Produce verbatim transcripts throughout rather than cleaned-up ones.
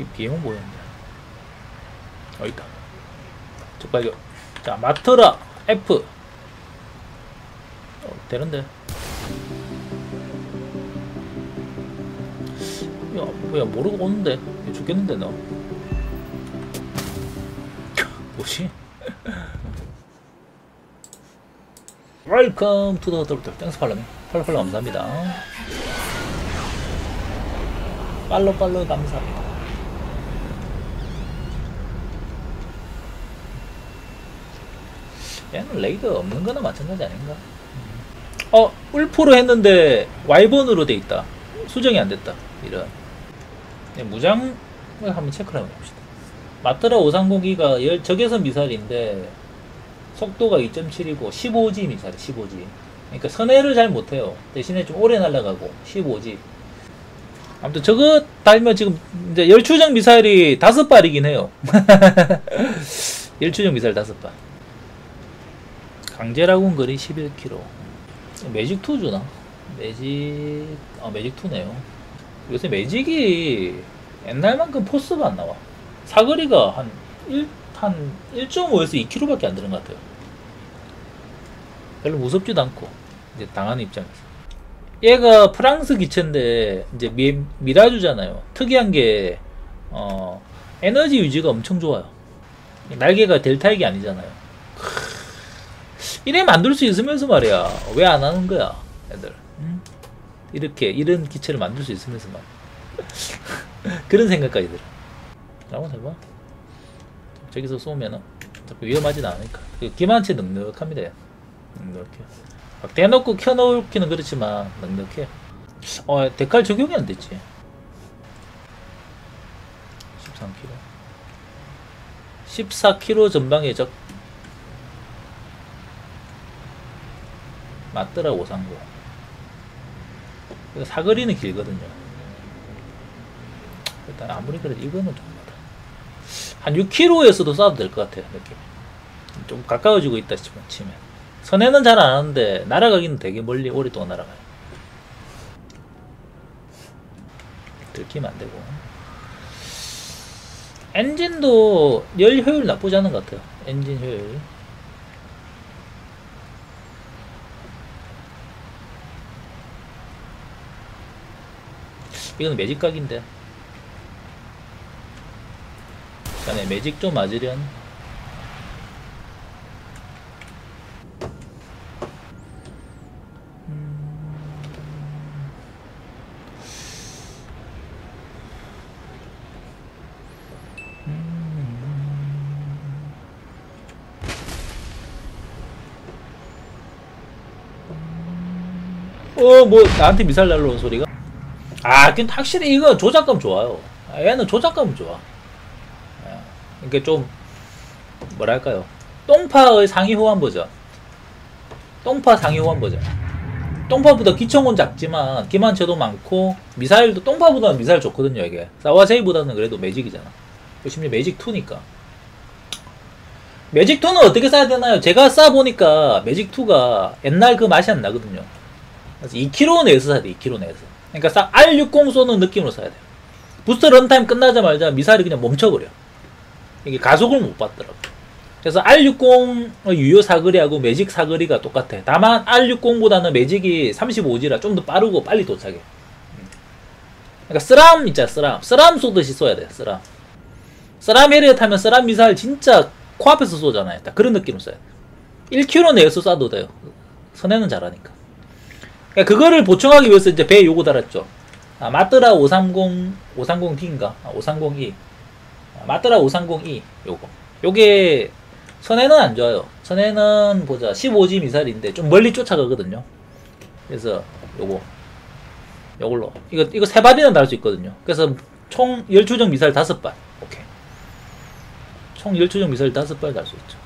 비행은 뭐였는데? 어, 있다. 적발견. 자, 마트라 F. 어, 되는데. 야, 뭐야, 모르고 오는데. 죽겠는데, 너. 뭐지? 웰컴 투 더 더블 땡스 팔로미. 팔로 팔로 감사합니다. 팔로 팔로 감사합니다. 얘는 레이드 없는 거나 마찬가지 아닌가? 어, 울프로 했는데 와이번으로 돼 있다. 수정이 안 됐다. 이런. 네, 무장을 한번 체크를 한번 봅시다. 마트라 오삼공이가 열 적외선 미사일인데 속도가 이 점 칠이고 십오 지 미사일, 십오 지. 그러니까 선회를 잘 못해요. 대신에 좀 오래 날아가고 십오 지. 아무튼 저거 달면 지금 이제 열추정 미사일이 다섯 발이긴 해요. 열추정 미사일 다섯 발. 강제라군 거리 십일 킬로미터. 매직 투 주나? 매직, 아, 매직 투네요. 요새 매직이 옛날만큼 포스가 안 나와. 사거리가 한 일, 한 일 점 오에서 이 킬로미터밖에 안 되는 것 같아요. 별로 무섭지도 않고, 이제 당하는 입장에서. 얘가 프랑스 기체인데, 이제 미, 미라주잖아요. 특이한 게, 어, 에너지 유지가 엄청 좋아요. 날개가 델타액이 아니잖아요. 이래 만들 수 있으면서 말이야. 왜 안 하는 거야, 애들. 응? 이렇게, 이런 기체를 만들 수 있으면서 말이야. 그런 생각까지 들어. 한번 해봐. 저기서 쏘면은 자꾸 위험하진 않으니까. 기만치 넉넉합니다. 넉넉해. 막 대놓고 켜놓기는 그렇지만 넉넉해. 어, 데칼 적용이 안 됐지. 십삼 킬로미터. 십사 킬로미터 전방의 적. 맞더라, 오삼공. 사거리는 길거든요. 일단 아무리 그래도 이거는 좀 많다. 한 육 킬로미터에서도 쏴도 될 것 같아요, 느낌이. 좀 가까워지고 있다 싶으면 치면. 선에는 잘 안 하는데 날아가기는 되게 멀리 오랫동안 날아가요. 들키면 안 되고. 엔진도 열 효율 나쁘지 않은 것 같아요. 엔진 효율. 이거는 매직 각인데. 자네 매직 좀 맞으련. 어, 뭐 나한테 미사일 날라온 소리가? 아, 근데 확실히 이거 조작감 좋아요. 얘는 조작감은 좋아. 그러니까 좀 뭐랄까요, 똥파의 상위 호환 버전. 똥파 상위 호환 버전. 똥파보다 기총은 작지만 기만체도 많고 미사일도 똥파보다는 미사일 좋거든요. 이게 사와제이보다는 그래도 매직이잖아. 심지어 매직 투니까. 매직 투는 어떻게 쏴야 되나요? 제가 쏴보니까 매직 투가 옛날 그 맛이 안 나거든요. 그래서 이 킬로미터 내에서 쏴야 돼. 이 킬로미터 내에서. 그러니까 알 육십 쏘는 느낌으로 쏴야 돼요. 부스터 런타임 끝나자마자 미사일이 그냥 멈춰버려. 이게 가속을 못 받더라고. 그래서 알 육십 유효 사거리하고 매직 사거리가 똑같아. 다만 알 육십보다는 매직이 삼십오 지라 좀 더 빠르고 빨리 도착해. 그러니까 쓰람 있잖아, 쓰람. 쓰람 쏘듯이 쏘야 돼, 쓰람. 쓰람 헤리어 타면 쓰람 미사일 진짜 코앞에서 쏘잖아요. 딱 그런 느낌으로 쏴야 돼. 일 킬로미터 내에서 쏴도 돼요. 선에는 잘하니까. 그러니까 그거를 보충하기 위해서 이제 배에 요거 달았죠. 아, 마트라 오삼공, 오삼공 디인가? 아, 오삼공 이. 아, 마트라 오삼공 이, 요거. 요게, 선에는 안 좋아요. 선에는 보자. 십오 지 미사일인데 좀 멀리 쫓아가거든요. 그래서 요거. 요걸로. 이거, 이거 세 발이나 달 수 있거든요. 그래서 총 열추정 미사일 다섯 발. 오케이. 총 열추정 미사일 다섯 발 달 수 있죠.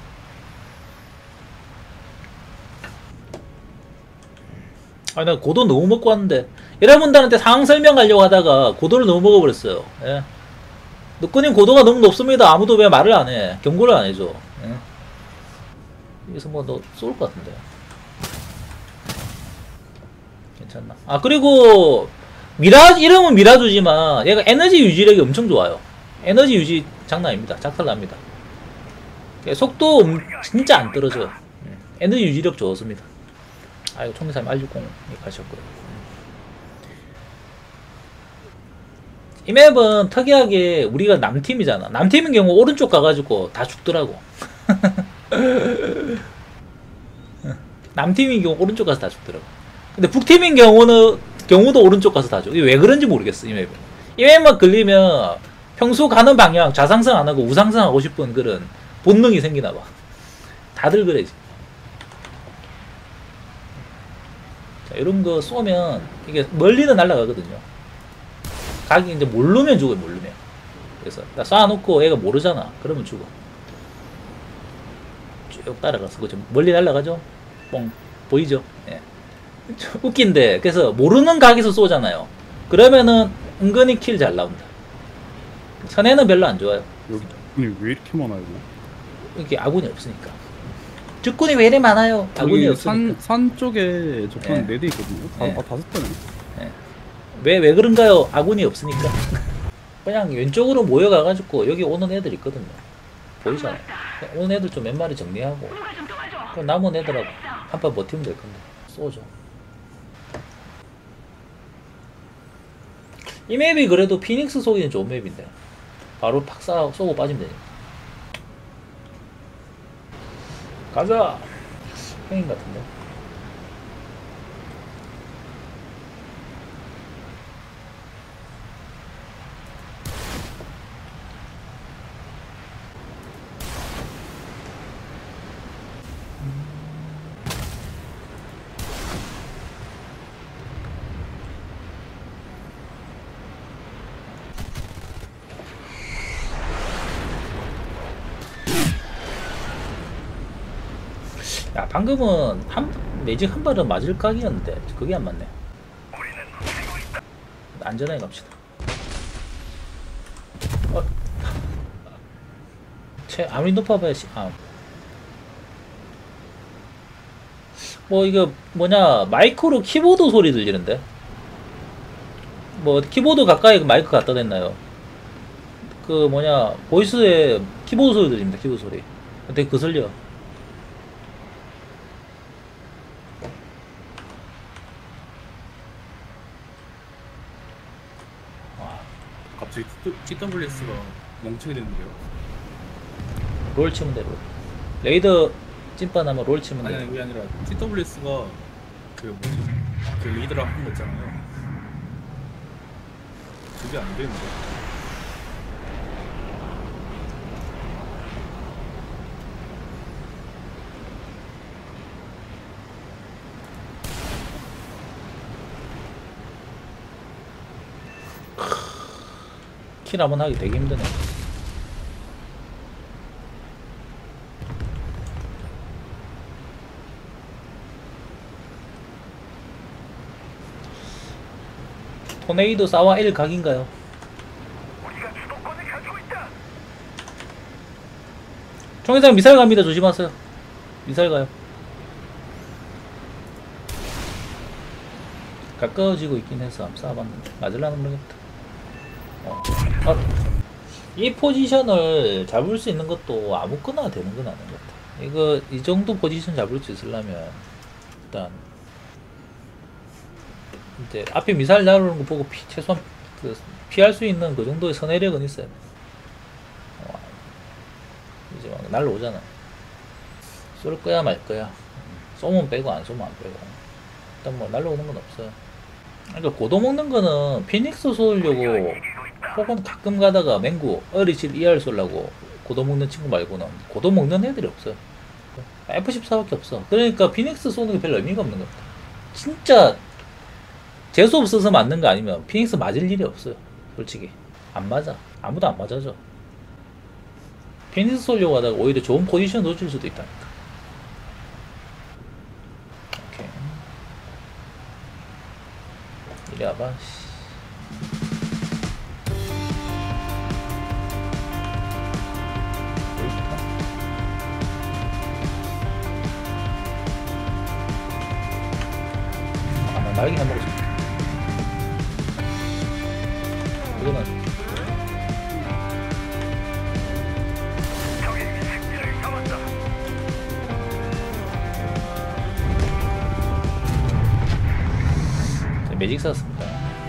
아, 나 고도 너무 먹고 왔는데. 여러분들한테 상황 설명하려고 하다가 고도를 너무 먹어버렸어요. 예. 누꾸님 고도가 너무 높습니다. 아무도 왜 말을 안 해? 경고를 안 해줘. 예. 여기서 뭐 너 쏠 것 같은데. 괜찮나? 아, 그리고 미라 이름은 미라주지만 얘가 에너지 유지력이 엄청 좋아요. 에너지 유지 장난 아닙니다. 작살납니다. 속도 음, 진짜 안 떨어져요. 에너지 유지력 좋습니다. 아이고 총리사님 알 육십 가셨고요. 이 맵은 특이하게 우리가 남팀이잖아. 남팀인 경우 오른쪽 가가지고 다 죽더라고. 남팀인 경우 오른쪽 가서 다 죽더라고. 근데 북팀인 경우는 경우도 오른쪽 가서 다 죽어. 왜 그런지 모르겠어. 이 맵은. 이 맵만 걸리면 평소 가는 방향 좌상승 안 하고 우상승 하고 싶은 그런 본능이 생기나 봐. 다들 그래. 자, 이런 거 쏘면 이게 멀리는 날아가거든요. 각이 이제 모르면 죽어요. 모르면. 그래서 나 쏴놓고 얘가 모르잖아. 그러면 죽어. 쭉 따라가서 그죠. 멀리 날아가죠. 뻥 보이죠. 예. 웃긴데 그래서 모르는 각에서 쏘잖아요. 그러면은 은근히 킬 잘 나온다. 선에는 별로 안 좋아요. 여기 적군이 왜 이렇게 많아요? 이렇게 아군이 없으니까. 적군이 왜 이래 많아요? 아군이 없으니까. 산, 산 쪽에 적군 예. 네 대 있거든요. 다, 예. 아, 다섯 대네. 예. 왜, 왜 그런가요? 아군이 없으니까. 그냥 왼쪽으로 모여가가지고 여기 오는 애들 있거든요. 보이잖아요. 오는 애들 좀 몇 마리 정리하고 그 남은 애들하고 한 판 버티면 될 건데 쏘죠. 이 맵이 그래도 피닉스 쏘기는 좋은 맵인데 바로 팍 쏴, 쏘고 빠지면 되니까. 가자! 형인 같은데. 야, 방금은 한, 매직 한 발은 맞을 각이었는데 그게 안 맞네. 안전하게 갑시다. 어. 채, 아무리 높아봐야 시, 아. 뭐 이거 뭐냐 마이크로 키보드 소리 들리는데 뭐 키보드 가까이 마이크 갖다 댔나요? 그 뭐냐 보이스에 키보드 소리 들립니다. 키보드 소리 되게 거슬려. 갑자기 티더블유에스가 멍청이 됐는데요. 롤 치면 돼. 롤. 레이더 찐빠 나면 롤 치면 돼. 아니 아니 그게 아니라 티더블유에스가 그 뭐지 그 리드랑 한 거 있잖아요. 그게 안 되는데. 킬 한번 하기 되게 힘드네. 토네이도 사와 일 각인가요? 총회장 미사일 갑니다. 조심하세요. 미사일 가요. 가까워지고 있긴 해서 한번 쏴봤는데 맞을라는 모르겠다. 어. 어. 이 포지션을 잡을 수 있는 것도 아무거나 되는 건 아닌 것 같아. 이거 이 정도 포지션 잡을 수 있으려면 일단 이제 앞에 미사일 날아오는 거 보고 피, 최소한 그 피할 수 있는 그 정도의 선회력은 있어야 돼. 어. 이제 막 날라오잖아. 쏠 거야 말 거야. 쏘면 빼고 안 쏘면 안 빼고. 일단 뭐 날라오는 건 없어요. 그러니까 고도 먹는 거는 피닉스 쏘려고 혹은 가끔 가다가 맹구 어리칠 이알 쏘려고 고도 먹는 친구 말고는 고도 먹는 애들이 없어요. 에프 십사밖에 없어. 그러니까 피닉스 쏘는 게 별로 의미가 없는 것 같아. 진짜 재수 없어서 맞는 거 아니면 피닉스 맞을 일이 없어요. 솔직히 안 맞아. 아무도 안 맞아줘. 피닉스 쏘려고 하다가 오히려 좋은 포지션 놓칠 수도 있다니까. 오케이. 이리 와봐. 아, 나 날개 해먹고 싶다. 이거는 매직 샀습니다.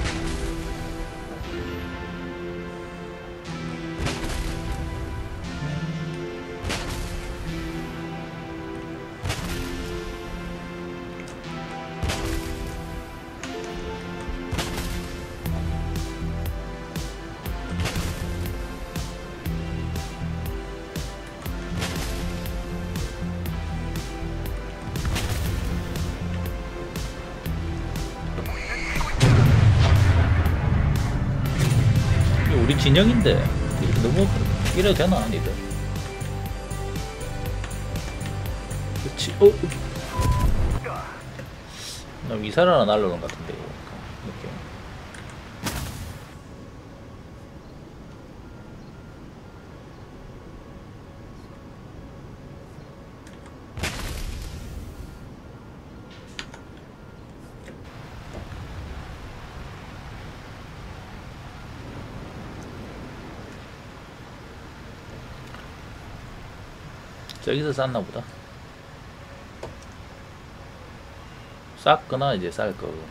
우리 진영인데 이렇게 너무 이래도 되나 니들? 그렇지. 어? 나 위사를 하나 날라오는 것 같은데 이거 이렇게. 저기서 쌌나 보다. 쌌거나 이제 쌀 거구나.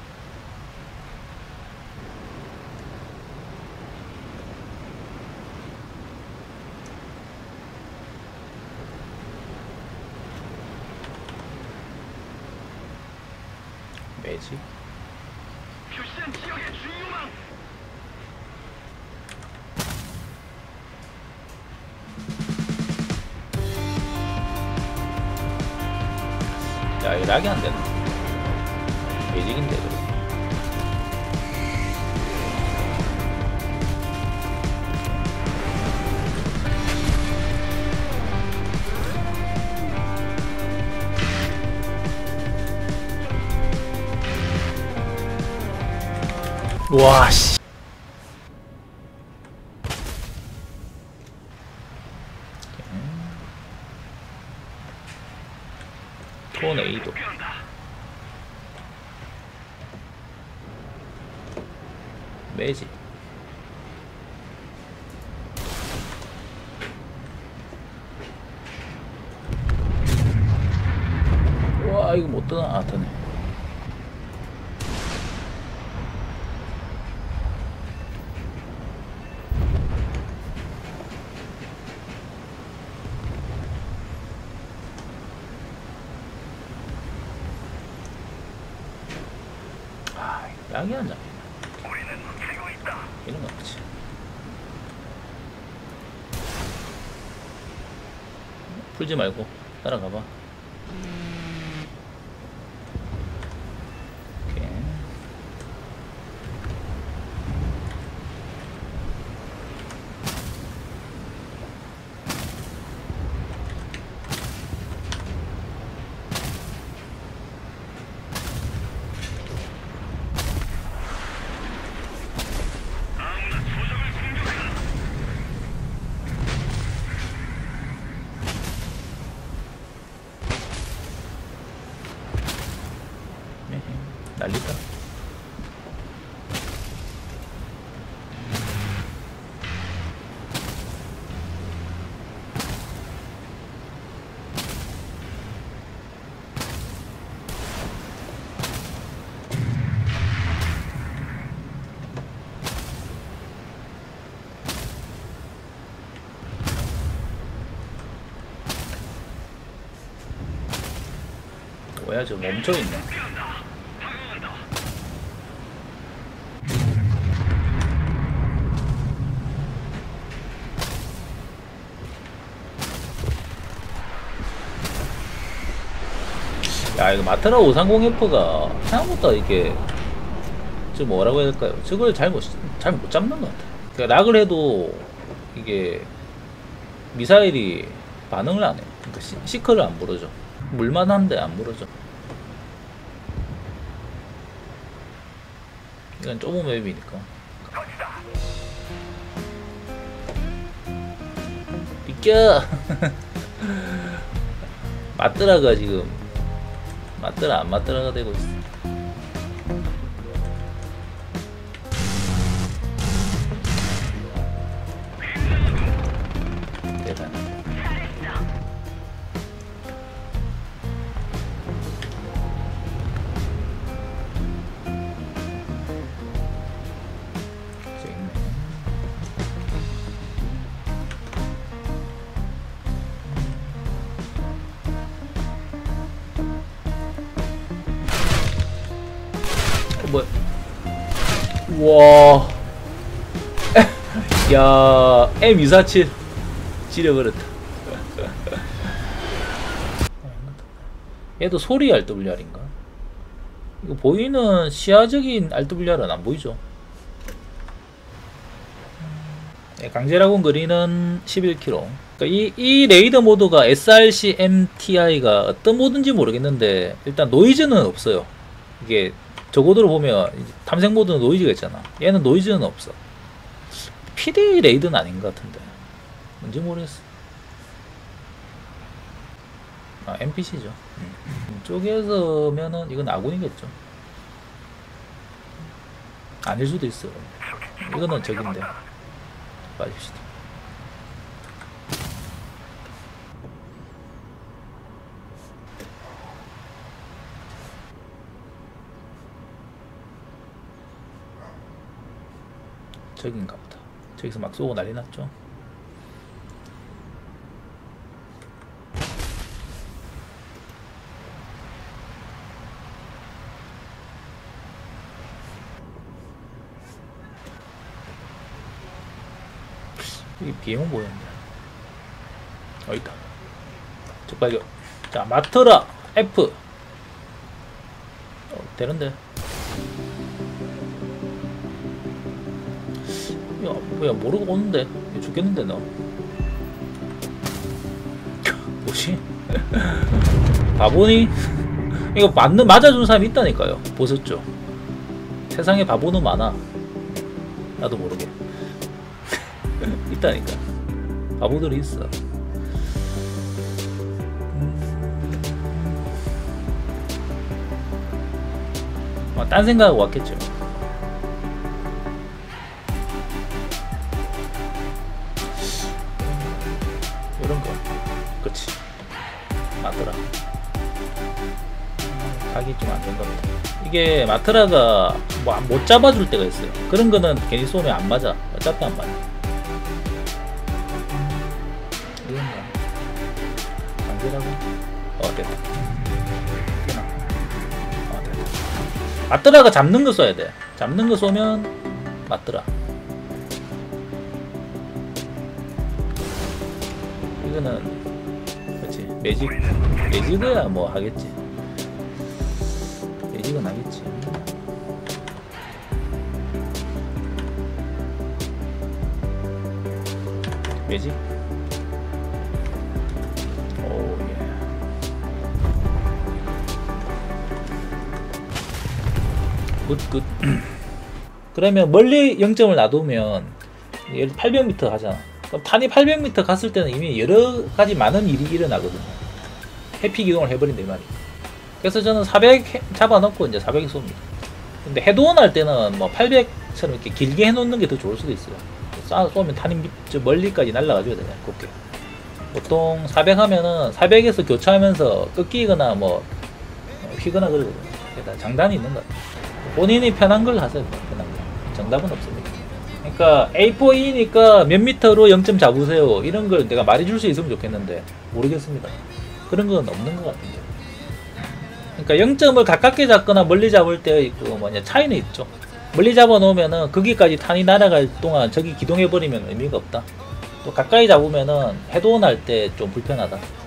매직? 야, 이거 락이 안 되나? 매직인데, 그래. 와, 씨. 토네이도. 매직. 와, 이거 못 뜨나? 아, 뜨네. 아, 약이 안 잡히네. 이런 거 없지. 풀지 말고 따라가봐. 오케이. 난리다. 뭐야, 저 멈춰있네. 야, 이거 마트라 오삼공 에프가 생각보다 이게 좀 뭐라고 해야 될까요? 저걸 잘못 잘 못 잡는 것 같아. 그러니까 락을 해도 이게 미사일이 반응을 안 해. 그러니까 시, 시커를 안 부러져. 물만한데 안 부러져. 이건 좁은 맵이니까. 비껴. 마트라가 지금 맞더라 안 맞더라가 되고 있어. 우와. 야, 엠 이사칠 찌려버렸다. 얘도 소리 알더블유알인가? 이거 보이는 시야적인 알더블유알은 안 보이죠? 네, 강제라곤 그리는 십일 킬로미터. 그러니까 이, 이 레이더 모드가 에스알씨 엠티아이가 어떤 모드인지 모르겠는데 일단 노이즈는 없어요. 이게 저고도로 보면 탐색 모드는 노이즈가 있잖아. 얘는 노이즈는 없어. 피디 레이더는 아닌 것 같은데 뭔지 모르겠어. 아, 엠피씨죠. 음. 이쪽에서면은 이건 아군이겠죠. 아닐 수도 있어요. 이거는 적인데 빠집시다. 적인가 보다. 저기서 막 쏘고 난리 났죠. 이 비행은 뭐였는데? 어, 있다. 적발견. 자, 마트라 F. 어, 되는데. 야, 뭐야, 모르고 오는데. 죽겠는데, 너. 뭐지? 바보니? 이거 맞는, 맞아준 사람이 있다니까요. 보셨죠? 세상에 바보는 많아. 나도 모르게. 있다니까. 바보들이 있어. 음... 아, 딴 생각하고 왔겠죠. 이런 거. 그치. 맞더라. 각이 좀 안 된 겁니다. 이게 마트라가 뭐 못 잡아줄 때가 있어요. 그런 거는 괜히 쏘면 안 맞아. 어차피 안 맞아. 이건 뭐야? 강제라고? 어, 됐다. 되나? 어, 됐다. 마트라가 잡는 거 쏘야 돼. 잡는 거 쏘면 맞더라. 이거는 그렇지. 매직 매직이야 뭐 하겠지. 매직은 하겠지. 매직. 오 예. 굿굿. 그러면 멀리 영 점을 놔두면 얘를 팔백 미터 가잖아. 탄이 팔백 미터 갔을 때는 이미 여러 가지 많은 일이 일어나거든요. 회피 기동을 해버린다 이 말이에요. 그래서 저는 사백 잡아놓고 이제 사백에 쏩니다. 근데 헤드온 할 때는 뭐 팔백처럼 이렇게 길게 해놓는 게 더 좋을 수도 있어요. 쏴, 쏘면 탄이 저 멀리까지 날아가줘야 되잖아요. 곱게. 보통 사백 하면은 사백에서 교차하면서 꺾이거나 뭐 휘거나 그러거든요. 그러니까 장단이 있는 것 같아요. 본인이 편한 걸 하세요. 편한 거. 정답은 없습니다. 그러니까 에이 포 이니까 몇 미터로 영 점 잡으세요. 이런 걸 내가 말해줄 수 있으면 좋겠는데 모르겠습니다. 그런 건 없는 것 같은데. 그러니까 영 점을 가깝게 잡거나 멀리 잡을 때 있고 뭐냐 차이는 있죠. 멀리 잡아 놓으면은 거기까지 탄이 날아갈 동안 저기 기동해 버리면 의미가 없다. 또 가까이 잡으면은 헤드온 할 때 좀 불편하다.